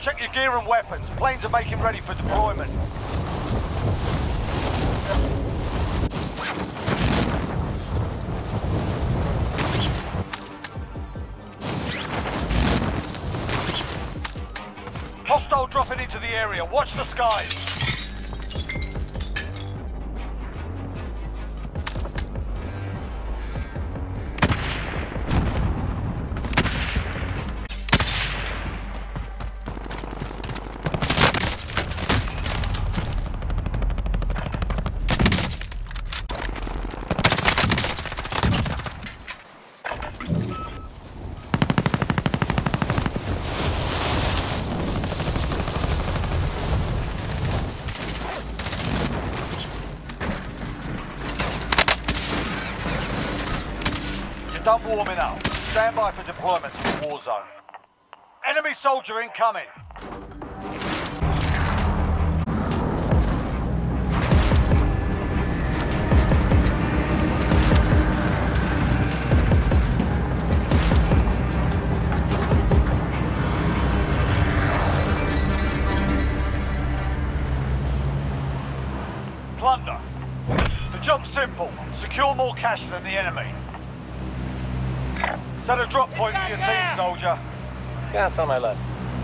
Check your gear and weapons. Planes are making ready for deployment. Hostile dropping into the area. Watch the skies. Done warming up. Stand by for deployment to the war zone. Enemy soldier incoming. Plunder. The job's simple. Secure more cash than the enemy. Set a drop point for your team, soldier. Gas on my left.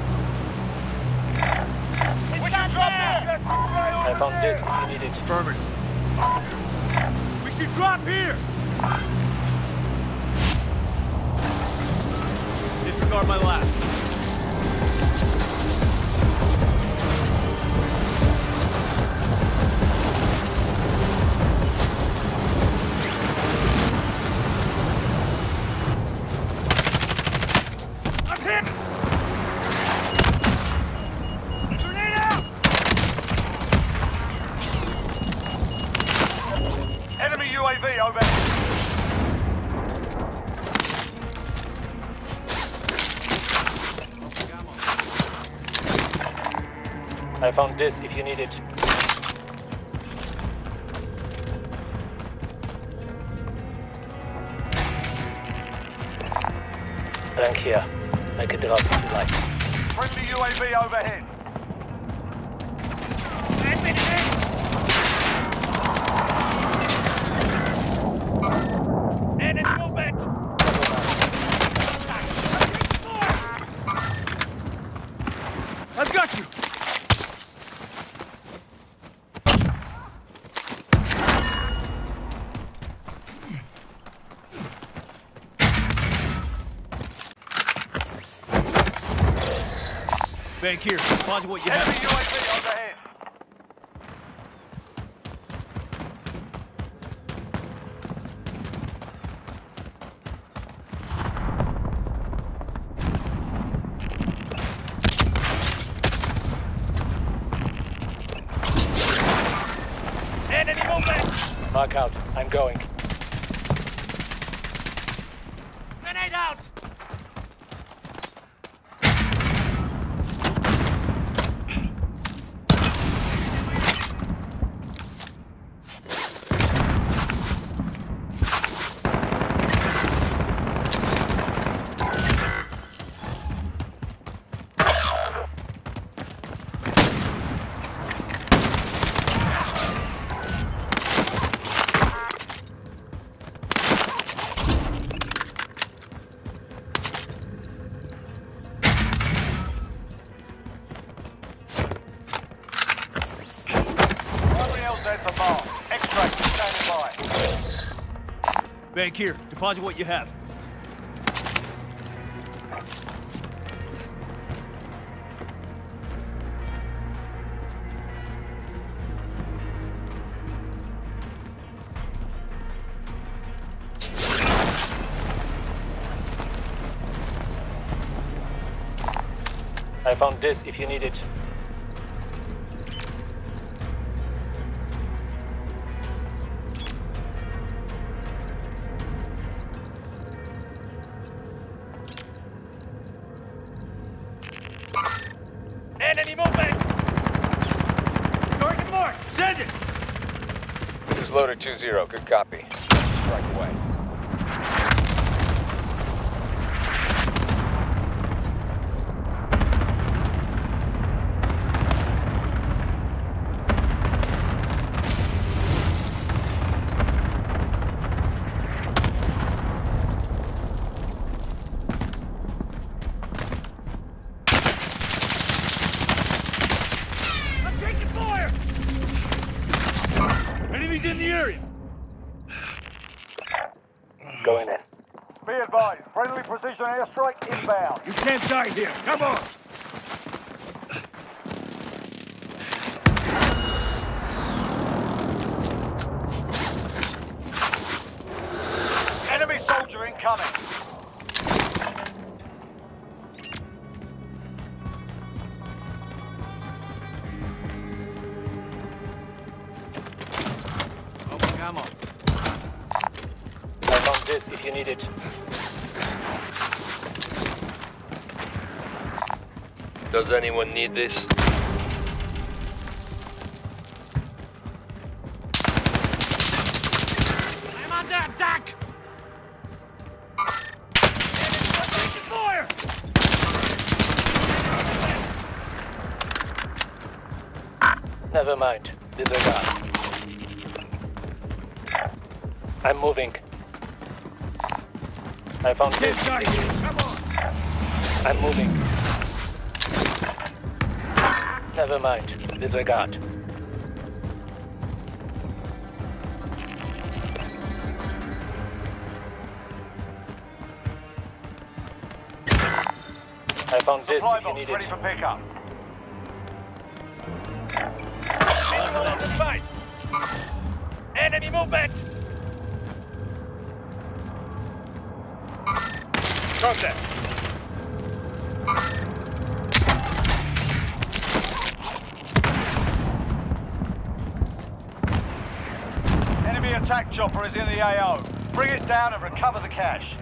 We should drop here! I found this if you need it. Affirmative. We should drop here! Disregard my last. UAV over. I found this if you need it. Rank here. I can drop if you like. Friendly UAV overhead. I've got you! Bank here. Deposit what you have. Enemy UAV overhead. Enemy movement! Mark out. I'm going. Grenade out! That's a bomb. Extract standing by. Bank here. Deposit what you have. I found this if you need it. Enemy movement! Target mark! Send it! This is loader 2-0. Good copy. Strike away. going in. Be advised, friendly precision airstrike inbound. You can't die here. Come on. Enemy soldier incoming. Open ammo. I found this if you need it. Does anyone need this? I'm under attack! Taking fire! Never mind. Disregard. I'm moving. I found Can't this. die here. Come on. I'm moving. Never mind. Disregard. I found this Supply if you box need ready it. for pickup. Visual on the side. Enemy movement. Contact. Enemy attack chopper is in the AO. Bring it down and recover the cash.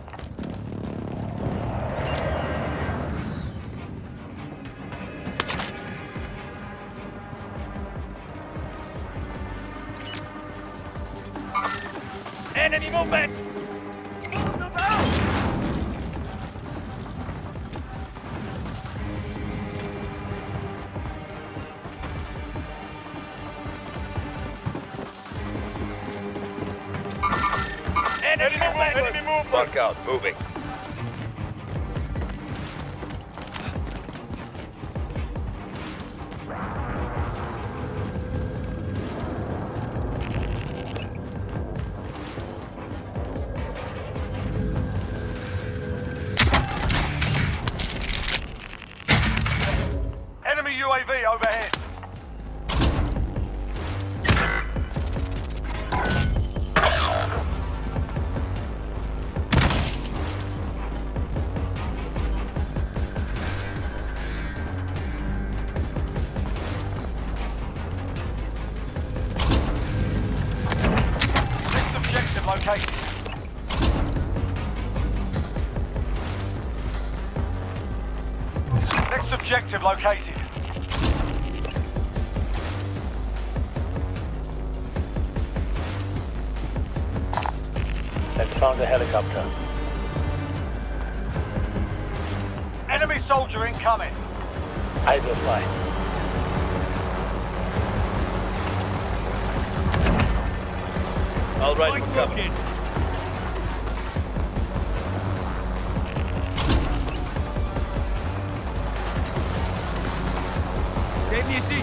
Enemy movement. Move out. Enemy movement. Enemy movement. Mark out, moving. Enemy UAV overhead. Next objective located. Next objective located. I found a helicopter. Enemy soldier incoming. I will fly. All right, Nice we're covered. looking. Save me a seat.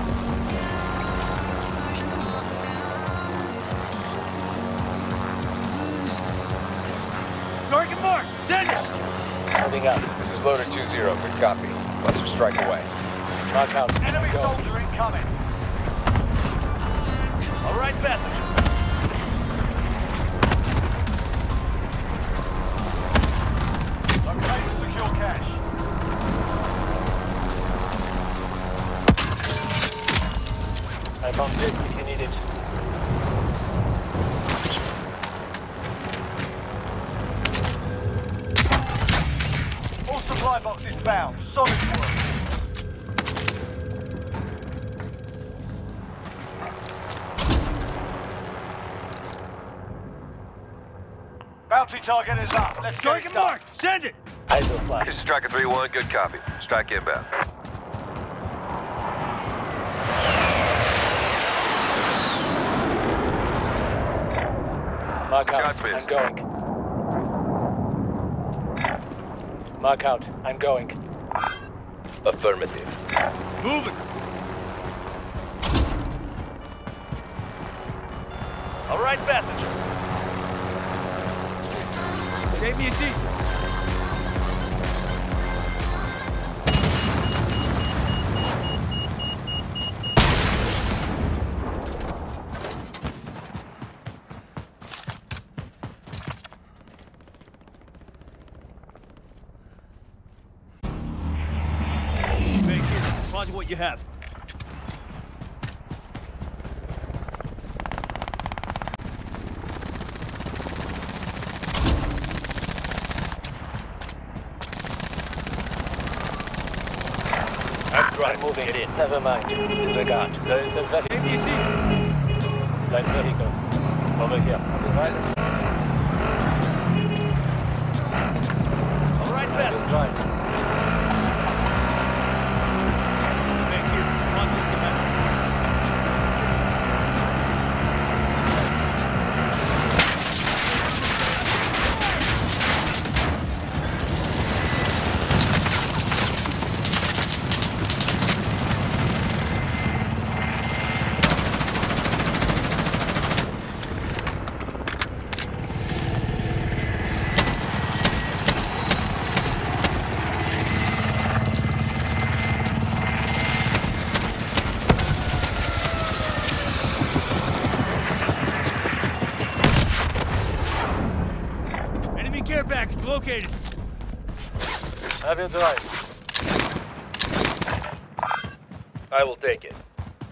Target mark. Send it. Moving up. This is loader 2-0. Good copy. Buster strike away. Mark out. Enemy Go. soldier incoming. All right, passenger. Locate and secure cash. I found this if you need it. All supply boxes bound. Solid work. Bounty target is up. Let's get it Target done. mark. Send it. I will fly. This is Striker 3-1, good copy. Strike inbound. Mark out. Shots I'm missed. going. Mark out. I'm going. Affirmative. Move it. All right, passenger. Save me a seat. Thank you. Deposit what you have. I'm moving it in. Never mind. Disregard. There is a vehicle. Save me a seat. Light vehicle. Over here. On the right. All right, I Ben. will drive. Thank you. Deposit what you have. Enemy care package located. I will drive. I will take it.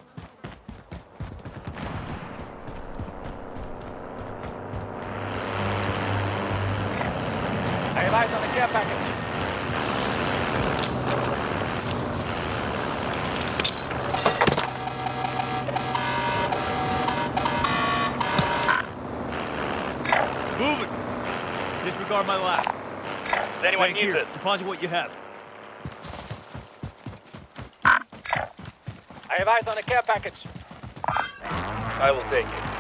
I have eyes on the care package. Move it. Disregard my last. Does anyone Thank need you. this? Deposit what you have. I have eyes on the care package. I will take it.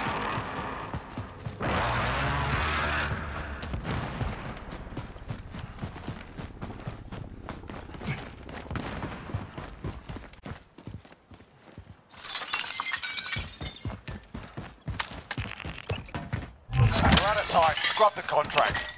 We're out of time. Scrub the contract.